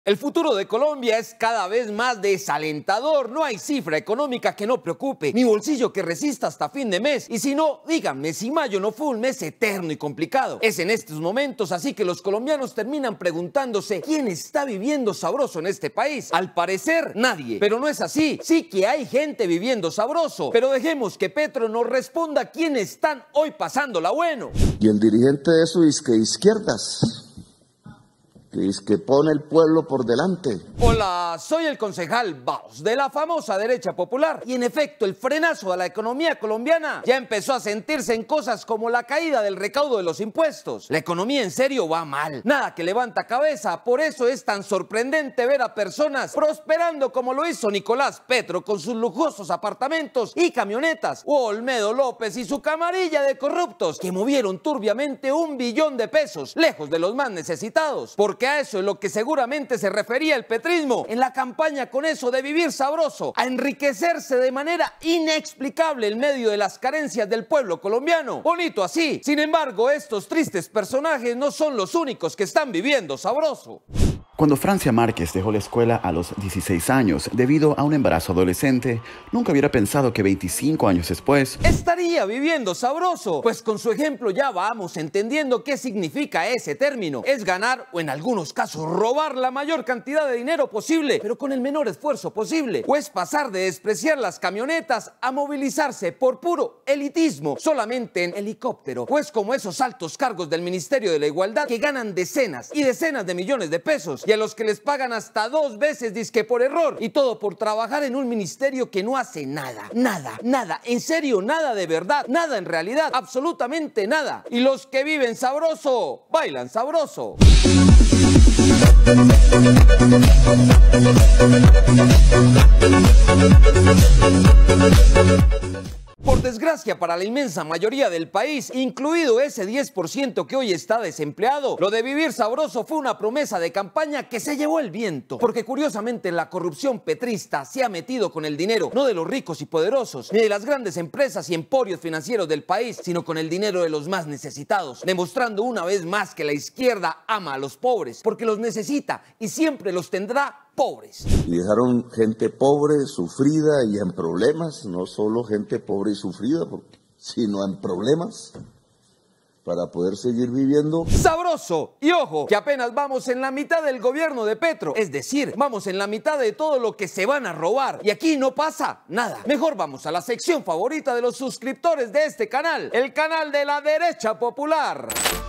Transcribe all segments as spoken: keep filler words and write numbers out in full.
El futuro de Colombia es cada vez más desalentador. No hay cifra económica que no preocupe, ni bolsillo que resista hasta fin de mes. Y si no, díganme si mayo no fue un mes eterno y complicado. Es en estos momentos así que los colombianos terminan preguntándose ¿quién está viviendo sabroso en este país? Al parecer, nadie. Pero no es así. Sí que hay gente viviendo sabroso. Pero dejemos que Petro nos responda quiénes están hoy pasándola bueno. Y el dirigente de eso es que izquierdas. Que es que pone el pueblo por delante. Hola, soy el concejal Baos de la famosa derecha popular. Y en efecto, el frenazo a la economía colombiana ya empezó a sentirse en cosas como la caída del recaudo de los impuestos. La economía en serio va mal. Nada que levanta cabeza. Por eso es tan sorprendente ver a personas prosperando como lo hizo Nicolás Petro con sus lujosos apartamentos y camionetas. O Olmedo López y su camarilla de corruptos que movieron turbiamente un billón de pesos, lejos de los más necesitados. Porque que a eso es lo que seguramente se refería el petrismo en la campaña con eso de vivir sabroso, a enriquecerse de manera inexplicable en medio de las carencias del pueblo colombiano. Bonito así. Sin embargo, estos tristes personajes no son los únicos que están viviendo sabroso. Cuando Francia Márquez dejó la escuela a los dieciséis años debido a un embarazo adolescente, nunca hubiera pensado que veinticinco años después estaría viviendo sabroso. Pues con su ejemplo ya vamos entendiendo qué significa ese término. Es ganar o en algunos casos robar la mayor cantidad de dinero posible, pero con el menor esfuerzo posible. O es pasar de despreciar las camionetas a movilizarse por puro elitismo, solamente en helicóptero. Pues como esos altos cargos del Ministerio de la Igualdad que ganan decenas y decenas de millones de pesos. Y a los que les pagan hasta dos veces disque por error. Y todo por trabajar en un ministerio que no hace nada, nada, nada. En serio, nada de verdad, nada en realidad, absolutamente nada. Y los que viven sabroso, bailan sabroso. Por desgracia para la inmensa mayoría del país, incluido ese diez por ciento que hoy está desempleado, lo de vivir sabroso fue una promesa de campaña que se llevó el viento. Porque curiosamente la corrupción petrista se ha metido con el dinero, no de los ricos y poderosos, ni de las grandes empresas y emporios financieros del país, sino con el dinero de los más necesitados, demostrando una vez más que la izquierda ama a los pobres, porque los necesita y siempre los tendrá pobres. Y dejaron gente pobre, sufrida y en problemas, no solo gente pobre y sufrida, sino en problemas para poder seguir viviendo sabroso. Y ojo, que apenas vamos en la mitad del gobierno de Petro, es decir, vamos en la mitad de todo lo que se van a robar. Y aquí no pasa nada. Mejor vamos a la sección favorita de los suscriptores de este canal, el canal de la derecha popular.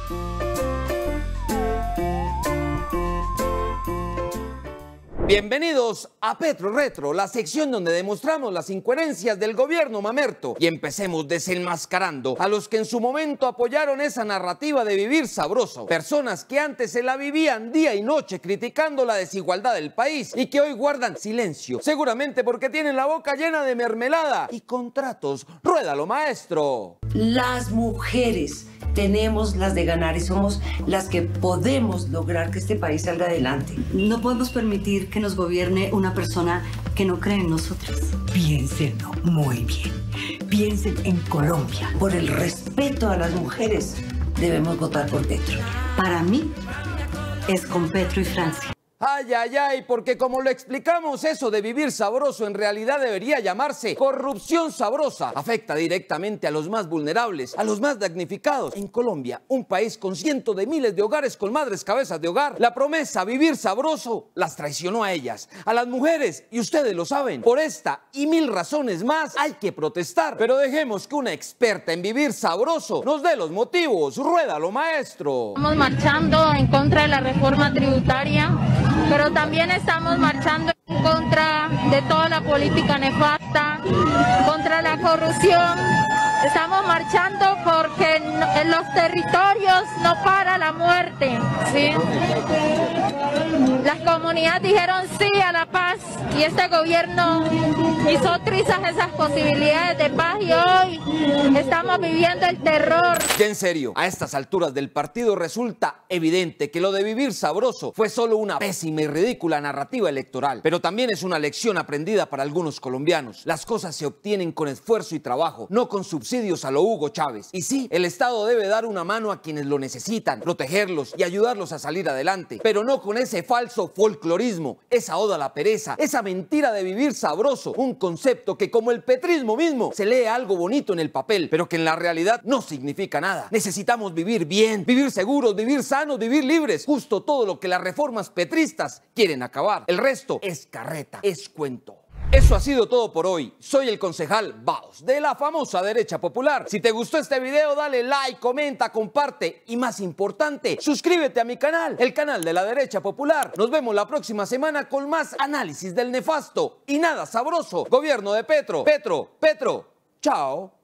Bienvenidos a Petro Retro, la sección donde demostramos las incoherencias del gobierno mamerto. Y empecemos desenmascarando a los que en su momento apoyaron esa narrativa de vivir sabroso. Personas que antes se la vivían día y noche criticando la desigualdad del país y que hoy guardan silencio. Seguramente porque tienen la boca llena de mermelada y contratos. Ruédalo, maestro. Las mujeres tenemos las de ganar y somos las que podemos lograr que este país salga adelante. No podemos permitir que nos gobierne una persona que no cree en nosotras. Piénsenlo muy bien. Piensen en Colombia. Por el respeto a las mujeres debemos votar por Petro. Para mí es con Petro y Francia. Ay, ay, ay, porque como lo explicamos, eso de vivir sabroso en realidad debería llamarse corrupción sabrosa. Afecta directamente a los más vulnerables, a los más damnificados. En Colombia, un país con cientos de miles de hogares con madres cabezas de hogar, la promesa vivir sabroso las traicionó a ellas, a las mujeres, y ustedes lo saben. Por esta y mil razones más hay que protestar, pero dejemos que una experta en vivir sabroso nos dé los motivos. Ruédalo, maestro. Estamos marchando en contra de la reforma tributaria, pero también estamos marchando en contra de toda la política nefasta, contra la corrupción. Estamos marchando porque en los territorios no para la muerte, ¿sí? Las comunidades dijeron sí a la paz y este gobierno hizo trizas esas posibilidades de paz y hoy estamos viviendo el terror. Ya en serio, a estas alturas del partido resulta evidente que lo de vivir sabroso fue solo una pésima y ridícula narrativa electoral, pero también es una lección aprendida para algunos colombianos. Las cosas se obtienen con esfuerzo y trabajo, no con subsidios subsidios a lo Hugo Chávez. Y sí, el Estado debe dar una mano a quienes lo necesitan, protegerlos y ayudarlos a salir adelante, pero no con ese falso folclorismo, esa oda a la pereza, esa mentira de vivir sabroso, un concepto que como el petrismo mismo se lee algo bonito en el papel, pero que en la realidad no significa nada. Necesitamos vivir bien, vivir seguros, vivir sanos, vivir libres, justo todo lo que las reformas petristas quieren acabar. El resto es carreta, es cuento. Eso ha sido todo por hoy. Soy el concejal Baos, de la famosa derecha popular. Si te gustó este video, dale like, comenta, comparte y más importante, suscríbete a mi canal, el canal de la derecha popular. Nos vemos la próxima semana con más análisis del nefasto y nada sabroso gobierno de Petro. Petro, Petro, chao.